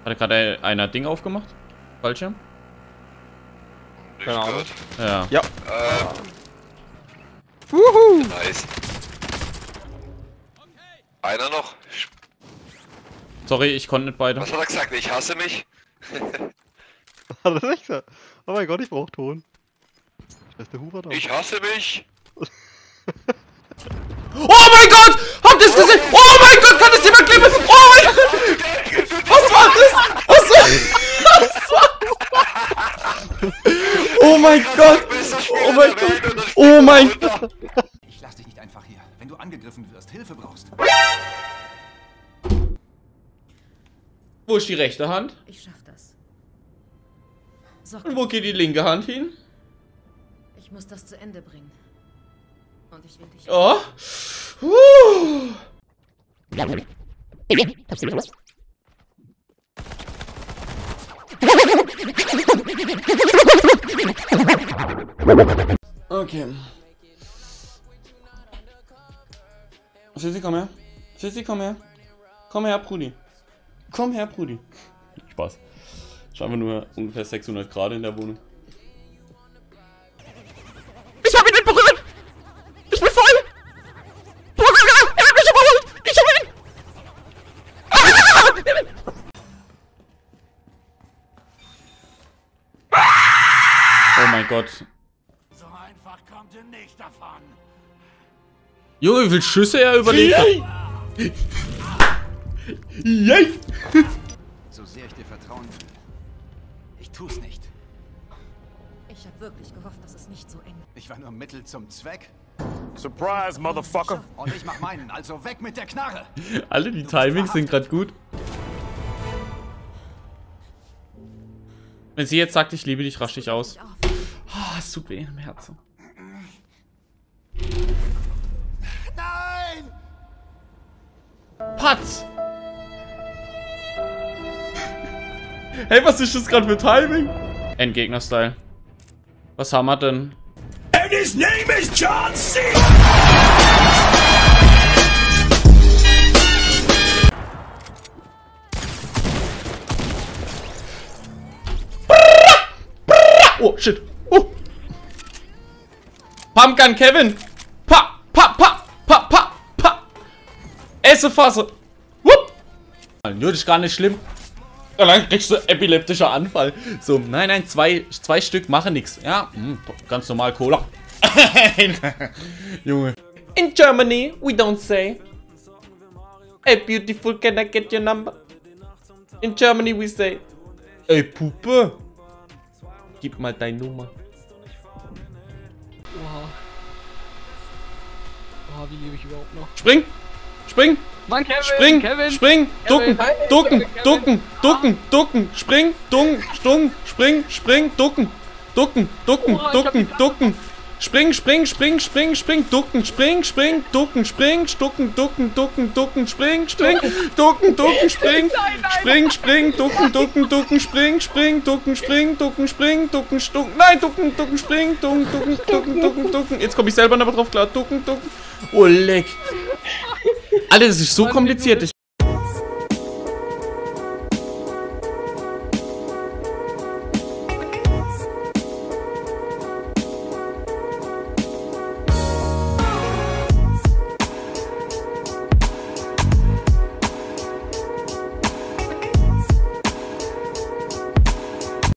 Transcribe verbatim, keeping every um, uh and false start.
Hat gerade einer Ding aufgemacht? Fallschirm? Keine Ahnung. Ja. Ja. Ähm. Wuhu! Nice. Einer noch. Sorry, ich konnte nicht beide. Was hat er gesagt? Ich hasse mich. Hat er echt gesagt? Oh mein Gott, ich brauch Ton. Das ist der Huber da. Ich hasse mich. Oh mein Gott! Habt ihr es gesehen? Oh mein Gott, kann das jemand klippen? Oh mein Gott! Was war das? Was war das? Oh mein Gott! Oh mein Gott! Oh mein Gott! Ich lass dich nicht einfach hier. Wenn du angegriffen wirst, Hilfe brauchst. Wo ist die rechte Hand? Ich schaff das. So, Und wo geht die linke Hand hin? ich muss das zu Ende bringen. Und ich will dich. Oh! Uh. Okay. Sissi, komm her. Sissi, komm her. Komm her, Brudi. Komm her, Brudi. Spaß. Ich habe nur ungefähr sechshundert Grad in der Wohnung. Ich hab ihn nicht berührt! Ich bin voll! Er hat mich überholt! Ich hab ihn! Oh mein Gott. So einfach kommt ihr nicht davon. Junge, wie viele Schüsse er überlegt hat. Yay! So sehr ich dir vertrauen will. Ich tu's nicht. Ich hab wirklich gehofft, dass es nicht so eng ist. Ich war nur Mittel zum Zweck. Surprise, motherfucker. Und ich mach meinen, also weg mit der Knarre. Alle die Timings sind gerade gut. Wenn sie jetzt sagt, ich liebe dich, rasch dich aus. Ah, es tut weh im Herzen. Nein! Patz! Hey, was ist das gerade für Timing? Endgegner-Style. Was haben wir denn? And his name is John C. Oh, shit. Oh. Pumpgun Kevin. Pa, pa, pa, pa, pa, pa. Esse Fasse. Wupp. Nur das ist gar nicht schlimm. Und dann kriegst du epileptischer Anfall. So, nein, nein, zwei, zwei Stück machen nichts. Ja, mh, ganz normal Cola. Junge. In Germany, we don't say, hey, beautiful, can I get your number? In Germany, we say, ey, Puppe. Gib mal deine Nummer. Oha. Oha, wie lebe ich überhaupt noch? Spring! Spring! Mann, Kevin! Spring! Kevin! Spring! Ducken! Kevin, Ducken! Kevin, Ducken! Ducken! Ducken! Spring! Ducken! Stucken! Spring! Spring! Ducken! Ducken! Ducken! Oha, ich hab Ducken! die Ducken! Spring! Spring! Spring! Spring! Spring! Ducken! Spring! Spring! Ducken! Spring! Stucken! Ducken! Ducken! Ducken! Spring! Spring! Ducken! Ducken! Spring! Spring! Spring! Ducken! Ducken! Ducken! Spring! Spring! Ducken! Spring! Ducken! Spring! Ducken! Stucken! Nein! Ducken! Ducken! Spring! Ducken! Ducken! Ducken! Ducken! Ducken! Jetzt komme ich selber noch drauf klar. Ducken! Ducken! Oh, leck! Alter, das ist so kompliziert. Ich